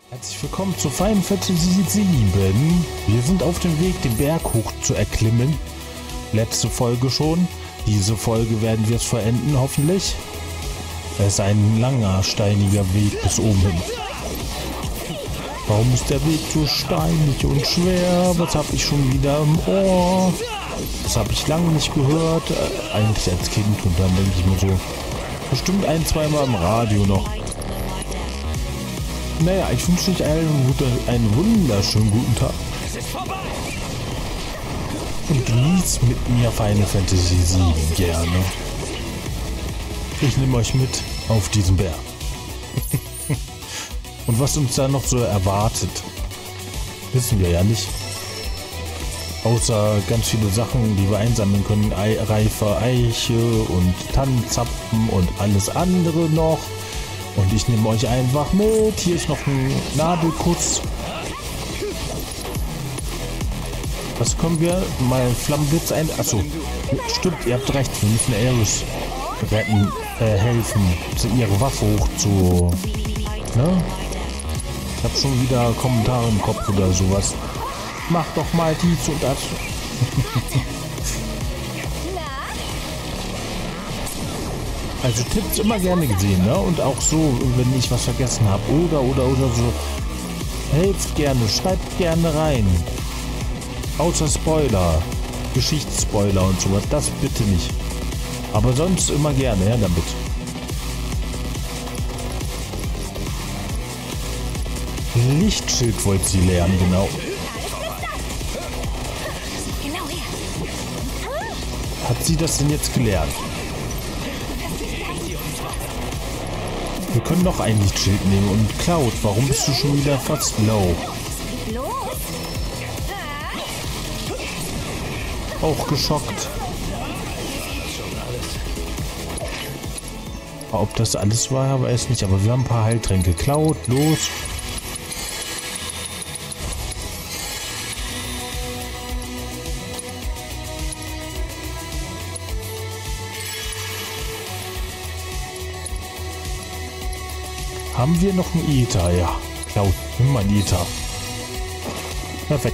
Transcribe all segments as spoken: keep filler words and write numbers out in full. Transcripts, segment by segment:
Herzlich willkommen zu Final Fantasy sieben. Wir sind auf dem Weg, den Berg hoch zu erklimmen. Letzte Folge schon. Diese Folge werden wir es vollenden, hoffentlich. Es ist ein langer, steiniger Weg bis oben hin. Warum ist der Weg so steinig und schwer? Was habe ich schon wieder im Ohr? Das habe ich lange nicht gehört. Äh, eigentlich als Kind. Und dann denke ich mir so, bestimmt ein, zweimal im Radio noch. Naja, ich wünsche euch allen guten, einen wunderschönen guten Tag. Und genießt mit mir Final Fantasy sieben gerne. Ich nehme euch mit auf diesen Berg. Und was uns da noch so erwartet, wissen wir ja nicht. Außer ganz viele Sachen, die wir einsammeln können. Ei, reife Eiche und Tannenzapfen und alles andere noch. Und ich nehme euch einfach mit. Hier ist noch ein Nadelkuss. Was können wir? Mal Flammenblitz ein... Achso, stimmt, ihr habt recht. Wir müssen Aeris retten, äh, helfen, ihre Waffe hoch zu... Ne? Ich hab schon wieder Kommentare im Kopf oder sowas. Mach doch mal dies und das. Also Tipps immer gerne gesehen, ne? Und auch so, wenn ich was vergessen habe. Oder, oder, oder so. Helft gerne, schreibt gerne rein. Außer Spoiler. Geschichtsspoiler und sowas. Das bitte nicht. Aber sonst immer gerne, ja, damit. Lichtschild wollte sie lernen, genau. Hat sie das denn jetzt gelernt? Wir können noch ein Lichtschild nehmen. Und Cloud, warum bist du schon wieder fast low? Auch geschockt. Ob das alles war, weiß ich nicht. Aber wir haben ein paar Heiltränke. Cloud, los. Haben wir noch einen Ether? Ja. Cloud, nimm mal einen Ether. Perfekt.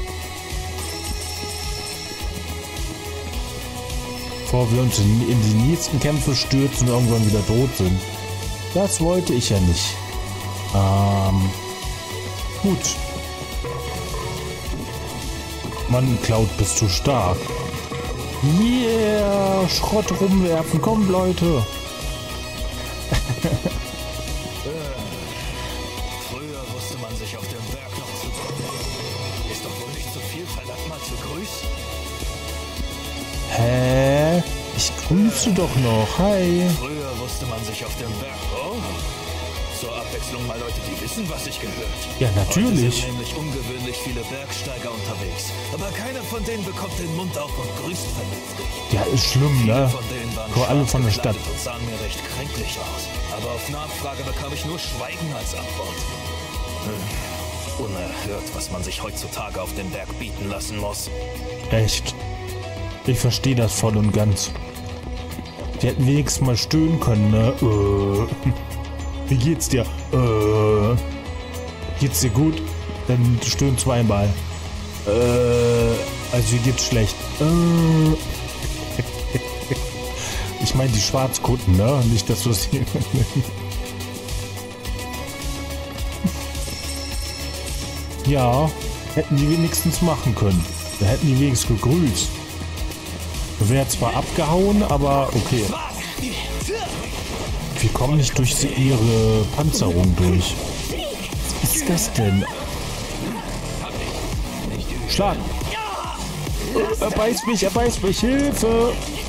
Bevor wir uns in, in die nächsten Kämpfe stürzen und irgendwann wieder tot sind. Das wollte ich ja nicht. Ähm. Gut. Mann, Cloud, bist du stark. Yeah! Schrott rumwerfen. Kommt, Leute. Hä? Ich grüße doch noch. Hi. Früher wusste man sich auf dem Berg. Oh. Zur Abwechslung mal Leute, die wissen, was ich gehört. Ja, natürlich. Heute sind nämlich ungewöhnlich viele Bergsteiger unterwegs. Aber keiner von denen bekommt den Mund auf und grüßt vernünftig. Ja, ist schlimm, ne? Von denen waren Vor allem von der Stadt. Und sahen mir recht kränklich aus. Aber auf Nachfrage bekam ich nur Schweigen als Antwort. Hm. Unerhört, was man sich heutzutage auf dem Berg bieten lassen muss. Echt. Ich verstehe das voll und ganz. Die hätten wenigstens mal stöhnen können, ne? Äh. Wie geht's dir? Äh. Geht's dir gut? Dann stöhn zweimal. Äh. Also wie geht's schlecht? Äh. Ich meine die Schwarzkutten, ne? Nicht, dass du es hier... Ja, hätten die wenigstens machen können. Da hätten die wenigstens gegrüßt. Wäre zwar abgehauen, aber okay. Wir kommen nicht durch ihre Panzerung durch. Was ist das denn? Schlag! Er beißt mich, er beißt mich, Hilfe!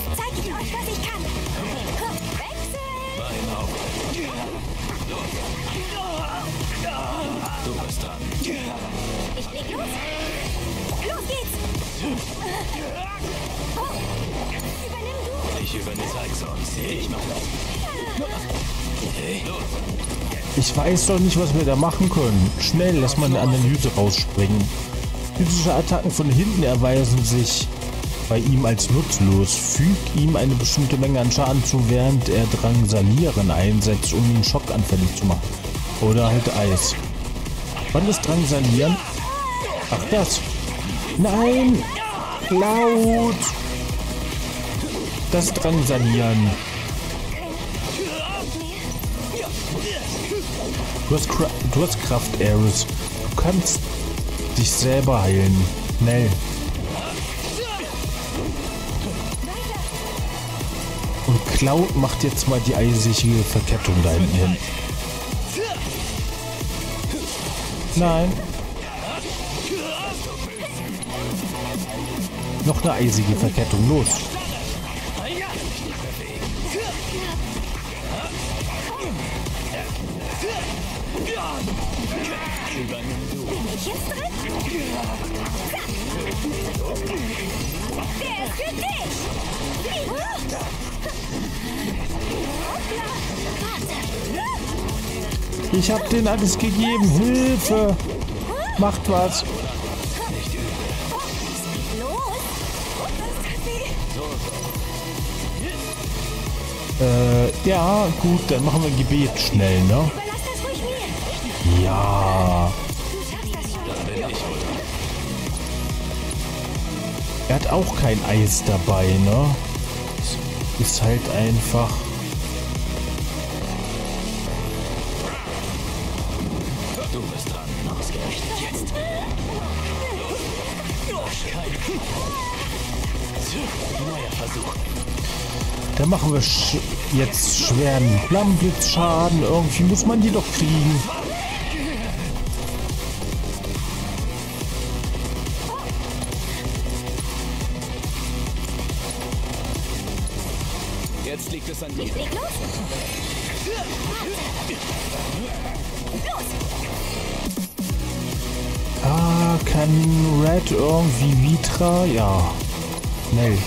Ich weiß doch nicht, was wir da machen können. Schnell, lass mal eine Analyse rausspringen. Physische Attacken von hinten erweisen sich bei ihm als nutzlos. Fügt ihm eine bestimmte Menge an Schaden zu, während er Drangsalieren einsetzt, um ihn schockanfällig zu machen. Oder halt Eis. Wann ist Drangsalieren? Ach, das. Nein! Laut! Das Drangsalieren. Du hast, Kra du hast Kraft, Aeris. Du kannst dich selber heilen. Schnell. Und Cloud macht jetzt mal die eisige Verkettung da hinten hin. Nein. Noch eine eisige Verkettung. Los. Ich hab denen alles gegeben. Hilfe! Macht was. Äh, ja, gut, dann machen wir ein Gebet schnell, ne? Ja. Er hat auch kein Eis dabei, ne? Ist halt einfach... Du bist dran, ausgerechnet jetzt. Neuer Versuch. Dann machen wir sch jetzt schweren Flammenblitzschaden. Irgendwie muss man die doch kriegen. Jetzt liegt es an dir. Ah, kann Red irgendwie Vitra? Ja. Schnell.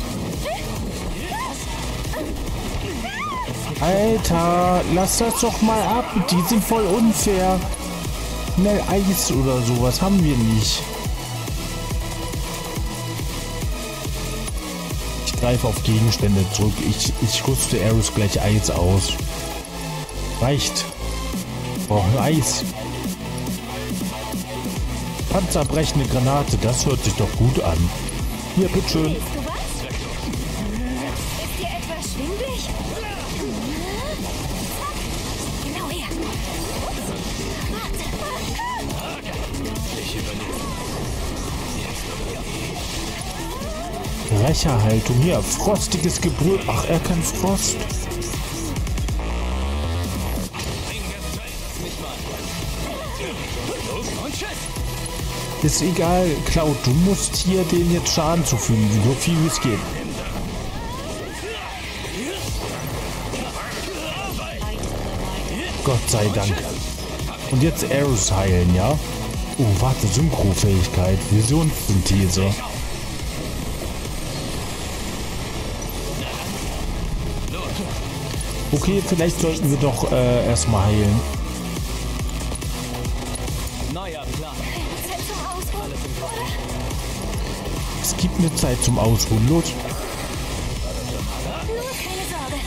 Alter, lass das doch mal ab. Die sind voll unfair. Schnell Eis oder sowas haben wir nicht. Ich greife auf Gegenstände zurück. Ich, ich rüste Aeris gleich Eis aus. Reicht. Brauchen Eis. Panzerbrechende Granate, das hört sich doch gut an. Hier, bitteschön. Ist dir etwas schwindelig? Genau her. Rächerhaltung. Hier, frostiges Gebrüll. Ach, er kann Frost. Ist egal, Cloud, du musst hier den jetzt Schaden zufügen, so viel wie es geht. Gott sei Dank. Und jetzt Aeris heilen, ja? Oh, warte, Synchrofähigkeit, Visionssynthese. Okay, vielleicht sollten wir doch äh, erstmal heilen. Es gibt eine Zeit zum Ausruhen. Los. Nur keine Sorge.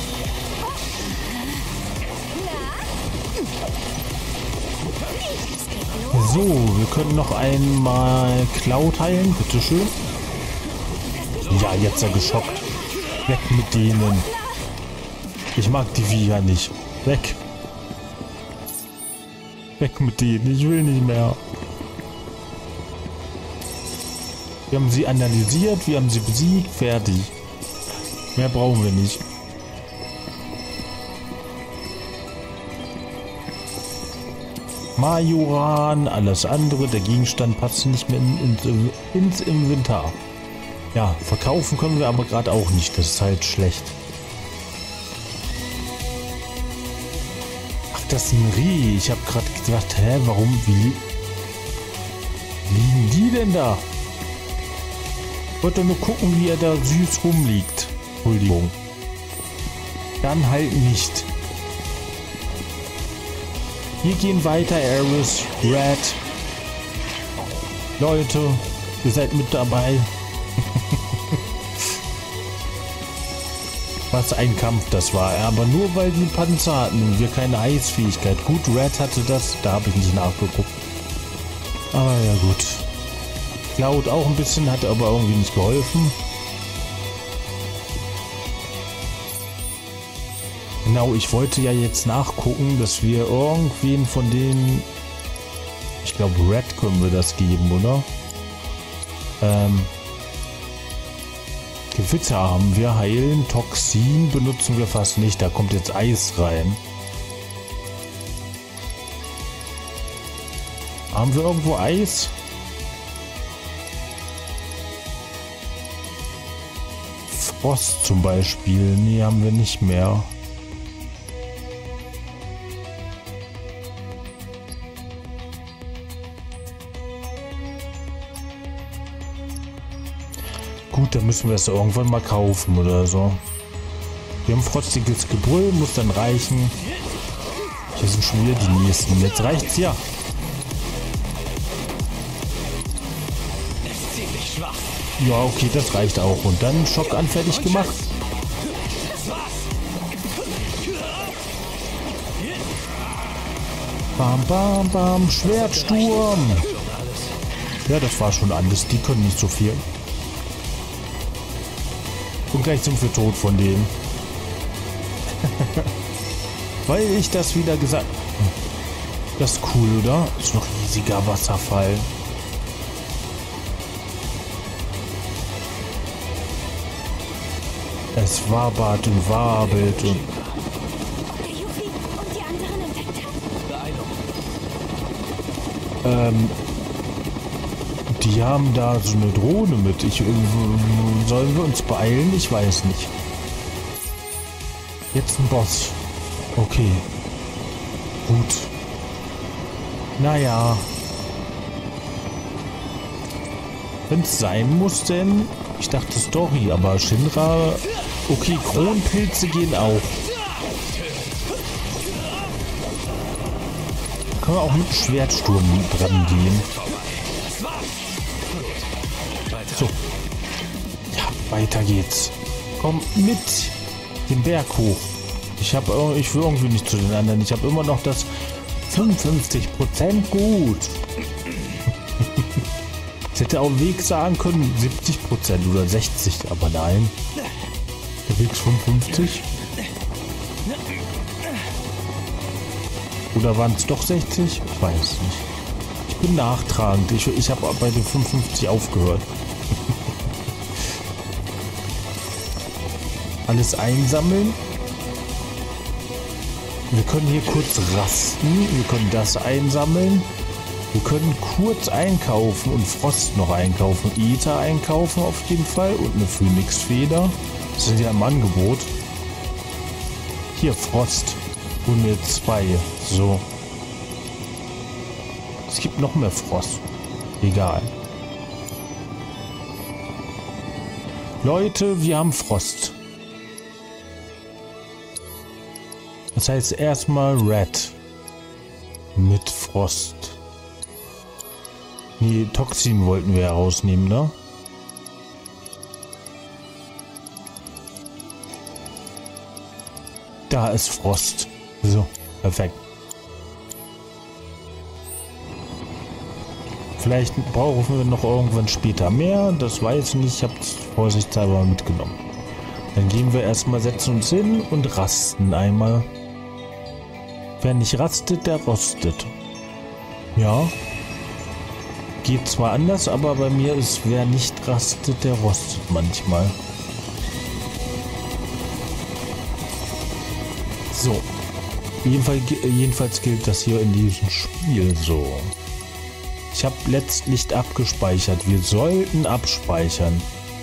Na? So, wir können noch einmal Cloud heilen. Bitteschön. Ja, jetzt ist er geschockt. Weg mit denen. Ich mag die Viecher nicht. Weg. Weg mit denen. Ich will nicht mehr. Wir haben sie analysiert, wir haben sie besiegt, fertig. Mehr brauchen wir nicht. Majoran, alles andere, der Gegenstand passt nicht mehr in, in, ins Inventar. Ja, verkaufen können wir aber gerade auch nicht, das ist halt schlecht. Ach, das ist ein Reh. Ich habe gerade gedacht, hä, warum, wie liegen die denn da? Ich wollte nur gucken, wie er da süß rumliegt. Entschuldigung. Dann halt nicht. Wir gehen weiter, Aeris, Red. Leute, ihr seid mit dabei. was ein Kampf das war. Aber nur weil die Panzer hatten und wir keine Eisfähigkeit. Gut, Red hatte das, da habe ich nicht nachgeguckt. Aber ja gut. Cloud auch ein bisschen, hat aber irgendwie nicht geholfen. Genau, ich wollte ja jetzt nachgucken, dass wir irgendwen von denen, ich glaube Red können wir das geben, oder? Ähm, Gewitter haben wir, heilen, Toxin benutzen wir fast nicht, da kommt jetzt Eis rein. Haben wir irgendwo Eis? Frost zum Beispiel, nee, haben wir nicht mehr. Gut, dann müssen wir es irgendwann mal kaufen oder so. Wir haben frostiges Gebrüll, muss dann reichen. Hier sind schon wieder die nächsten. Jetzt reicht's ja. Ja, okay, das reicht auch. Und dann schockanfällig gemacht. Bam, bam, bam, Schwertsturm. Ja, das war schon alles. Die können nicht so viel. Und gleich sind wir tot von denen. Weil ich das wieder gesagt... Das ist cool, oder? Das ist noch ein riesiger Wasserfall. Es wabert und wabelt und... Der Yuffie und die anderen entdeckt hat. Ähm... Die haben da so eine Drohne mit. Ich, sollen wir uns beeilen? Ich weiß nicht. Jetzt ein Boss. Okay. Gut. Naja. Wenn es sein muss, denn... Ich dachte Story, aber Shinra... Okay, Kronpilze gehen auch. Können wir auch mit Schwertsturm dran gehen. So. Ja, weiter geht's. Komm mit den Berg hoch. Ich habe, ich will irgendwie nicht zu den anderen. Ich habe immer noch das fünfundfünfzig Prozent gut. Ich hätte auch Weg sagen können, siebzig Prozent oder sechzig, aber nein. Der Weg ist fünfundfünfzig. Oder waren es doch sechzig? Ich weiß es nicht. Ich bin nachtragend. Ich, ich habe bei den fünfundfünfzig aufgehört. Alles einsammeln. Wir können hier kurz rasten. Wir können das einsammeln. Wir können kurz einkaufen und Frost noch einkaufen. Ether einkaufen auf jeden Fall. Und eine Phönixfeder. Das sind ja im Angebot. Hier Frost. Und mir zwei. So. Es gibt noch mehr Frost. Egal. Leute, wir haben Frost. Das heißt erstmal Red. Mit Frost. Nee, Toxin wollten wir herausnehmen, ne? Da ist Frost. So, perfekt. Vielleicht brauchen wir noch irgendwann später mehr. Das weiß ich nicht. Ich habe es vorsichtshalber mitgenommen. Dann gehen wir erstmal, setzen uns hin und rasten einmal. Wer nicht rastet, der rostet. Ja. Geht zwar anders, aber bei mir ist, wer nicht rastet, der rostet manchmal. So. Jedenfalls, jedenfalls gilt das hier in diesem Spiel so. Ich habe letztlich abgespeichert. Wir sollten abspeichern.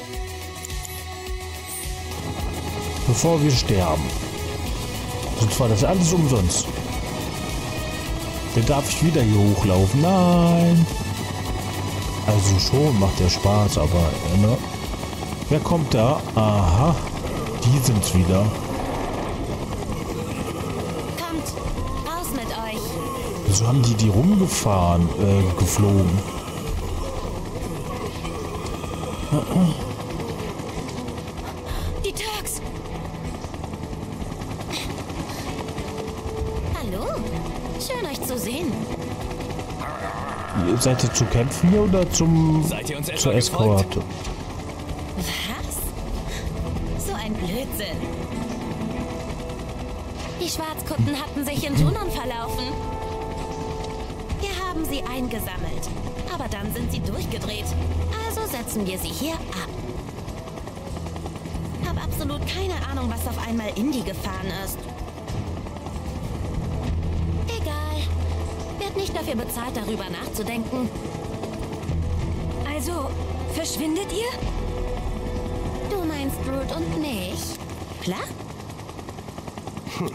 Bevor wir sterben. Sonst war das alles umsonst. Dann darf ich wieder hier hochlaufen. Nein. Also schon macht der Spaß, aber ne? Wer kommt da? Aha. Die sind's wieder. Kommt, raus mit euch. Wieso haben die die rumgefahren, äh, geflogen? Die Turks. Seid ihr zu kämpfen hier oder zum Seid ihr uns etwa zur Eskorte? Was? So ein Blödsinn. Die Schwarzkutten hatten sich in Junon verlaufen. Wir haben sie eingesammelt. Aber dann sind sie durchgedreht. Also setzen wir sie hier ab. Hab absolut keine Ahnung, was auf einmal in die gefahren ist. Egal. Werd nicht dafür bezahlt, darüber nachzudenken. Also, verschwindet ihr? Du meinst Brute und mich? Klar? Hm.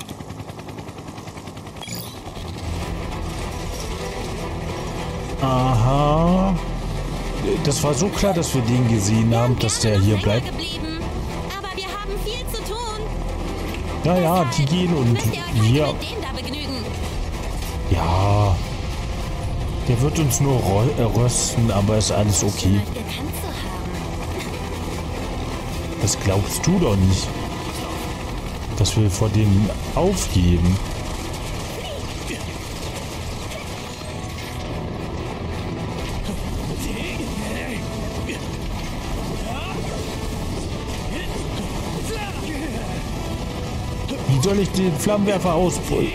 Aha. Das war so klar, dass wir den gesehen haben, dass der hier bleibt. Geblieben, aber wir haben viel zu tun. Ja, ja, die gehen und Müsst ihr euch wir... mit denen da begnügen. Ja. Der wird uns nur rösten, aber ist alles okay. Gekannt zu haben. Das glaubst du doch nicht. Dass wir vor denen aufgeben. Wie soll ich den Flammenwerfer ausbrüllen?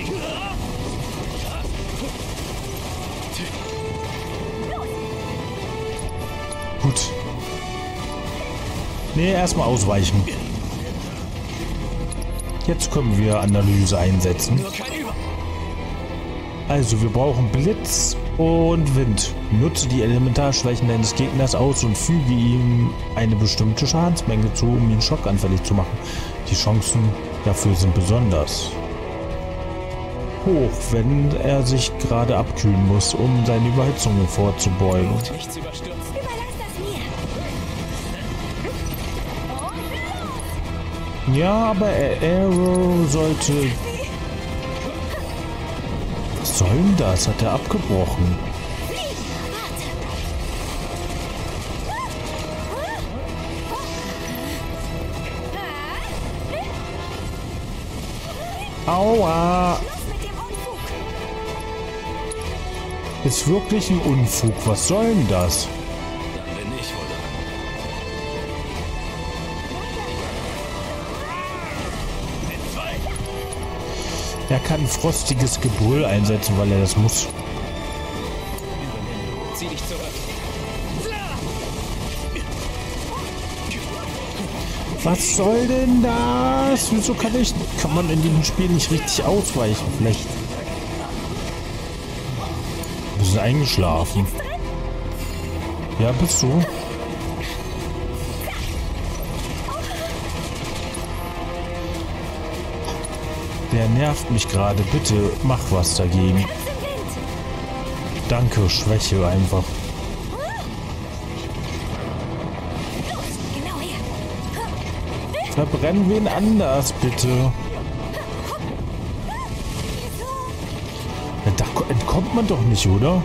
Gut. Nee, erstmal ausweichen. Jetzt können wir Analyse einsetzen. Also, wir brauchen Blitz und Wind. Nutze die Elementarschwächen deines Gegners aus und füge ihm eine bestimmte Schadensmenge zu, um ihn schockanfällig zu machen. Die Chancen dafür sind besonders hoch, wenn er sich gerade abkühlen muss, um seine Überhitzung vorzubeugen. Nichts überstürzen. Überlass das mir. Ja, aber Arrow sollte... Was soll denn das? Hat er abgebrochen? Aua! Ist wirklich ein Unfug. Was soll denn das? Dann bin ich wohl Er kann ein frostiges Gebrüll einsetzen, weil er das muss. Zieh dich zurück. Was soll denn das? Wieso kann ich... Kann man in diesem Spiel nicht richtig ausweichen? Vielleicht... Wir sind eingeschlafen. Ja, bist du? Der nervt mich gerade. Bitte mach was dagegen. Danke, Schwäche einfach. Genau hier. Verbrennen wen anders, bitte. Ja, da ko- entkommt man doch nicht, oder?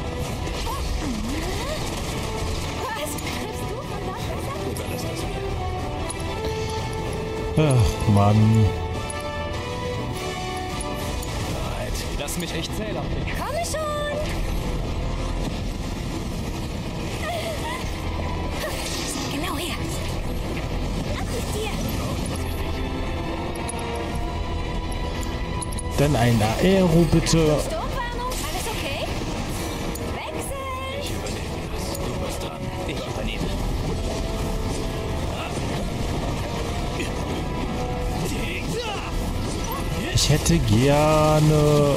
Ach, Mann. Lass mich echt zählen. Komme schon! Genau hier. Ab mit dir. Dann ein Aero, bitte. Sturmwarnung, alles okay? Wechsel! Ich übernehme das. Du bist dran. Ich übernehme. Ich hätte gerne...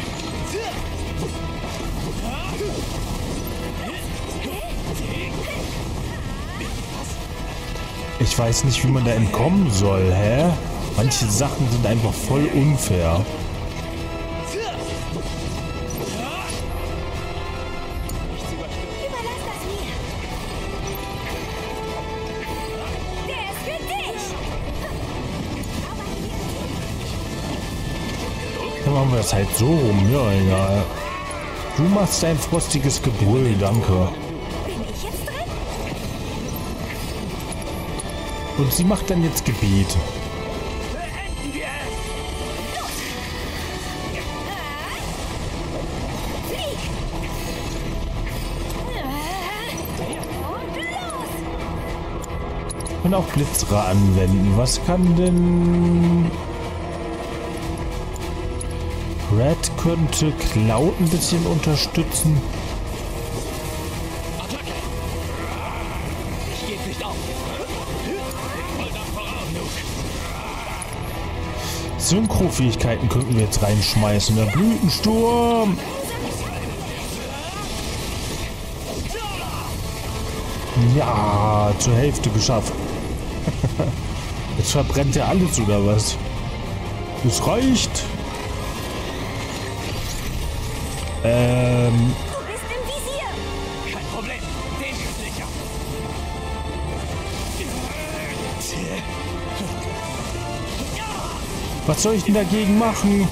Ich weiß nicht, wie man da entkommen soll, hä? Manche Sachen sind einfach voll unfair. Überlass das mir. Der ist für dich. Dann machen wir das halt so rum. Ja, egal. Du machst dein frostiges Gebrüll, danke. Bin ich jetzt drin? Und sie macht dann jetzt Gebet. Flieg! Und auch Blitzra anwenden. Was kann denn... Red könnte Cloud ein bisschen unterstützen. Ich gebe nicht auf. Synchrofähigkeiten könnten wir jetzt reinschmeißen. Der Blütensturm. Ja, zur Hälfte geschafft. Jetzt verbrennt er alles oder was? Es reicht. Ähm. Du bist im Visier. Kein Problem. Den ist sicher. Was soll ich denn dagegen machen?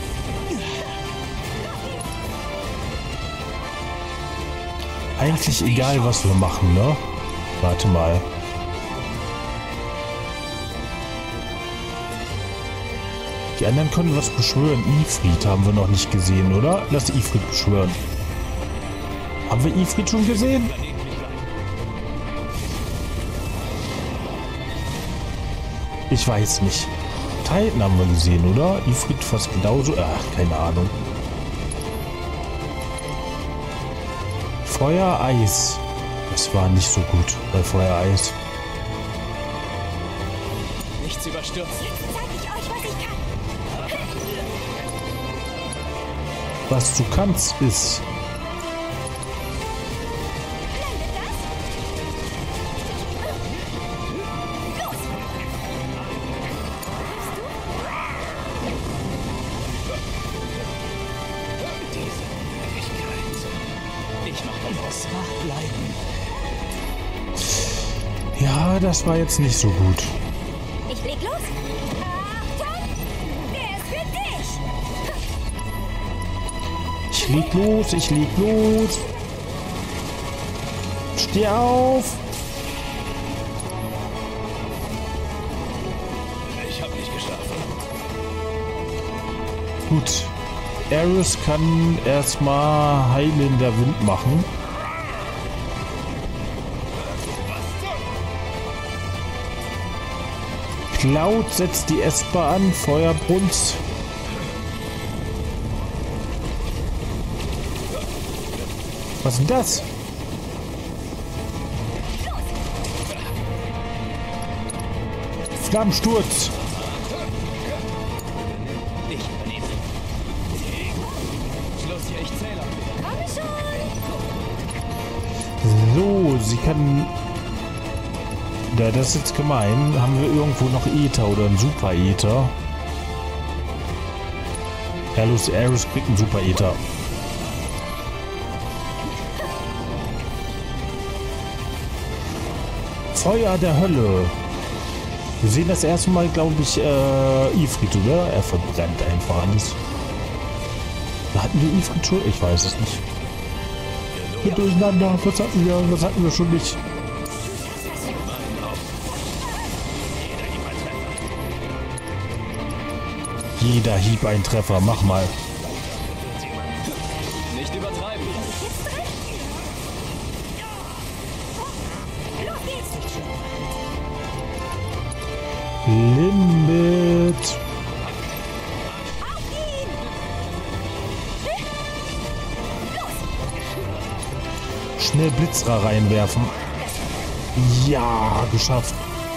Eigentlich egal, was wir machen, ne? Warte mal. Die anderen können was beschwören. Ifrit haben wir noch nicht gesehen, oder? Lass Ifrit beschwören. Haben wir Ifrit schon gesehen? Ich weiß nicht. Titan haben wir gesehen, oder? Ifrit fast genauso. Ach, keine Ahnung. Feuer, Eis. Das war nicht so gut bei Feuer, Eis. Nichts überstürzen. Jetzt zeig ich euch, was ich kann. Was du kannst, ist... Blendet das? Los! Diese Möglichkeit. Ich mach das aus. Wach bleiben. Ja, das war jetzt nicht so gut. Ich leg los. Achtung! Der ist für dich! Ich leg los, ich leg los. Steh auf. Ich hab nicht geschlafen. Gut. Ares kann erstmal heilender Wind machen. Cloud setzt die Esper an. Feuerbrunst. Was ist denn das? Flammensturz. Ich übernehme. Schluss hier, ich zähle. Komm schon! So, sie kann... Ja, das ist jetzt gemein. Haben wir irgendwo noch Ether oder einen Super Ether? Ja, los, Ares kriegt einen Super Ether. Feuer der Hölle. Wir sehen das erste Mal, glaube ich, äh, Ifrit, oder? Er verbrennt einfach alles. Hatten wir Ifrit schon? Ich weiß es nicht. Wir durcheinander. Was hatten wir? Was hatten wir schon nicht? Jeder Hieb ein Treffer. Mach mal. Nicht übertreiben. Jetzt drin? Los geht's! Limit. Auf ihn! Los! Schnell Blitzra reinwerfen. Ja, geschafft.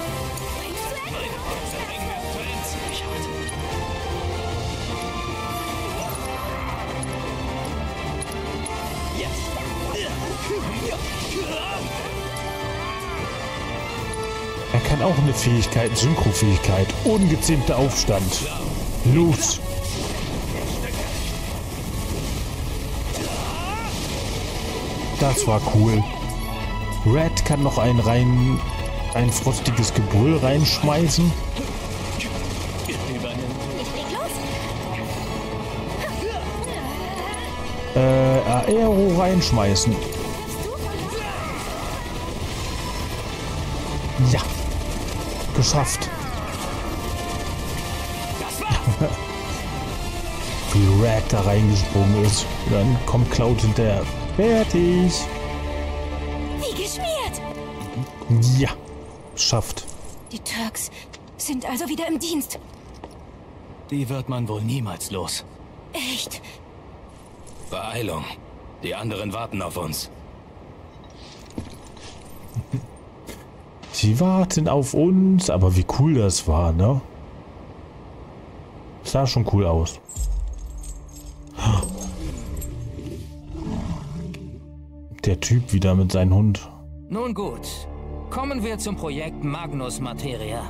Er kann auch eine Fähigkeit, Synchrofähigkeit. Ungezähmter Aufstand. Los. Das war cool. Red kann noch ein rein ein frostiges Gebrüll reinschmeißen. Ich leg los! Äh, Aero reinschmeißen. Ja. Geschafft. Wie Red da reingesprungen ist. Dann kommt Cloud hinterher. Fertig. Wie geschmiert! Ja. schafft. Die Turks sind also wieder im Dienst. Die wird man wohl niemals los. Echt? Beeilung. Die anderen warten auf uns. Sie warten auf uns, aber wie cool das war, ne? Sah schon cool aus. Der Typ wieder mit seinem Hund. Nun gut, kommen wir zum Projekt Magnus Materia.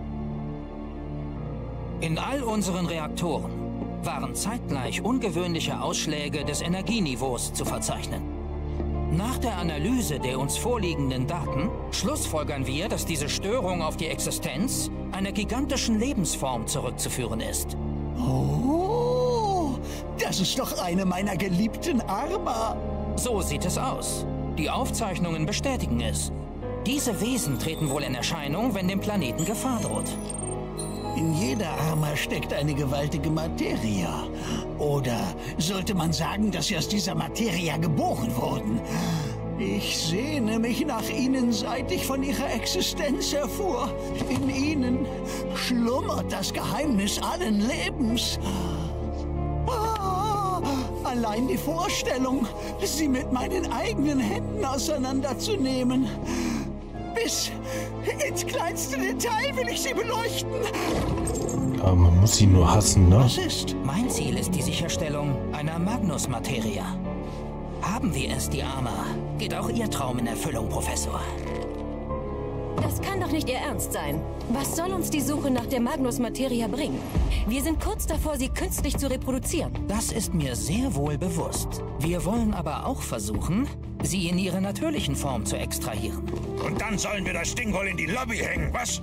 In all unseren Reaktoren waren zeitgleich ungewöhnliche Ausschläge des Energieniveaus zu verzeichnen. Nach der Analyse der uns vorliegenden Daten schlussfolgern wir, dass diese Störung auf die Existenz einer gigantischen Lebensform zurückzuführen ist. Oh, das ist doch eine meiner geliebten Arma. So sieht es aus. Die Aufzeichnungen bestätigen es. Diese Wesen treten wohl in Erscheinung, wenn dem Planeten Gefahr droht. In jeder Arma steckt eine gewaltige Materia. Oder sollte man sagen, dass sie aus dieser Materia geboren wurden? Ich sehne mich nach ihnen, seit ich von ihrer Existenz erfuhr. In ihnen schlummert das Geheimnis allen Lebens. Ah, allein die Vorstellung, sie mit meinen eigenen Händen auseinanderzunehmen. Bis ins kleinste Detail will ich sie beleuchten. Aber man muss sie nur hassen, ne? Was ist? Mein Ziel ist die Sicherstellung einer Magnus Materia. Haben wir es, die Arma, geht auch Ihr Traum in Erfüllung, Professor. Das kann doch nicht Ihr Ernst sein. Was soll uns die Suche nach der Magnus Materia bringen? Wir sind kurz davor, sie künstlich zu reproduzieren. Das ist mir sehr wohl bewusst. Wir wollen aber auch versuchen, sie in ihrer natürlichen Form zu extrahieren. Und dann sollen wir das Ding wohl in die Lobby hängen, was?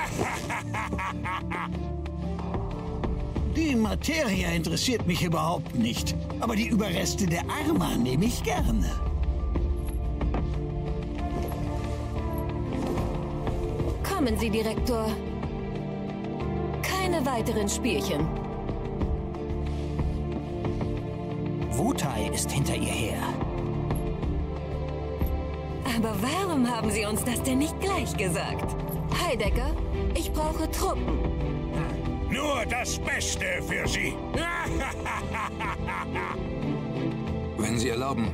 Die Materia interessiert mich überhaupt nicht. Aber die Überreste der Arma nehme ich gerne. Kommen Sie, Direktor. Keine weiteren Spielchen. Wutai ist hinter ihr her. Aber warum haben Sie uns das denn nicht gleich gesagt? Heidecker, ich brauche Truppen. Nur das Beste für Sie. Wenn Sie erlauben,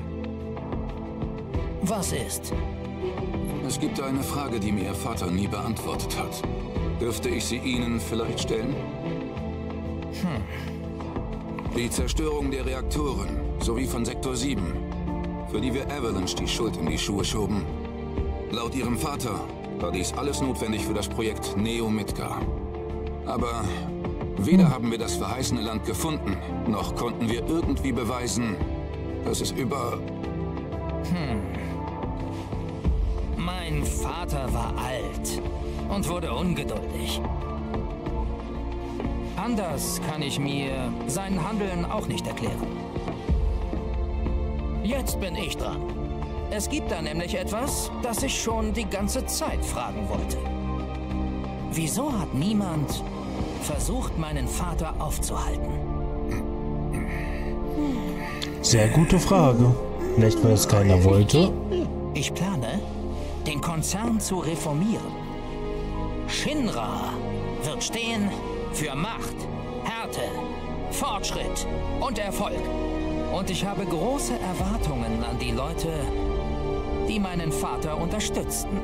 Was ist? es gibt eine Frage, die mir Ihr Vater nie beantwortet hat. Dürfte ich sie Ihnen vielleicht stellen? Hm. Die Zerstörung der Reaktoren sowie von Sektor sieben, für die wir Avalanche die Schuld in die Schuhe schoben. Laut Ihrem Vater war dies alles notwendig für das Projekt Neo Midgar. Aber weder haben wir das verheißene Land gefunden, noch konnten wir irgendwie beweisen, dass es über... Hm. Mein Vater war alt und wurde ungeduldig. Anders kann ich mir sein Handeln auch nicht erklären. Jetzt bin ich dran. Es gibt da nämlich etwas, das ich schon die ganze Zeit fragen wollte. Wieso hat niemand versucht, meinen Vater aufzuhalten? Sehr gute Frage. Vielleicht, weil es keiner wollte. Ich plane, den Konzern zu reformieren. Shinra wird stehen für Macht, Härte, Fortschritt und Erfolg. Und ich habe große Erwartungen an die Leute, die meinen Vater unterstützten.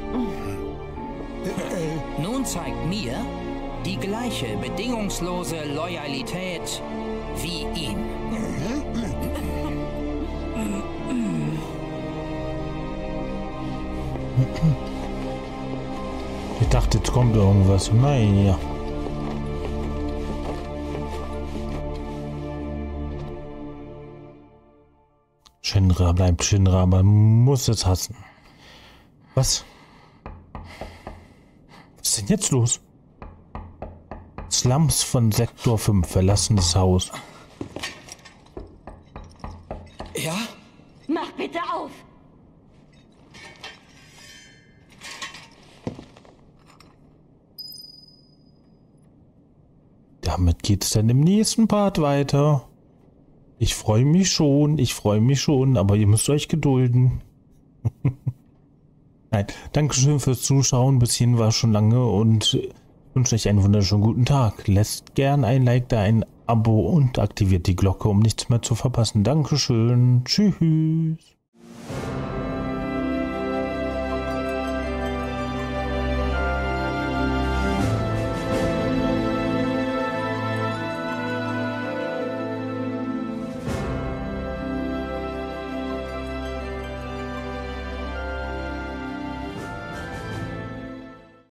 Nun zeigt mir die gleiche bedingungslose Loyalität wie ihm. Ich dachte, jetzt kommt irgendwas. Nein, ja. Shinra bleibt Shinra, man muss es hassen. Was? Was ist denn jetzt los? Slums von Sektor fünf verlassen das Haus. Ja? Mach bitte auf! Damit geht es dann im nächsten Part weiter. Ich freue mich schon, ich freue mich schon, aber ihr müsst euch gedulden. Nein, Dankeschön fürs Zuschauen. Bis hierhin war schon lange und wünsche euch einen wunderschönen guten Tag. Lasst gern ein Like da, ein Abo und aktiviert die Glocke, um nichts mehr zu verpassen. Dankeschön. Tschüss.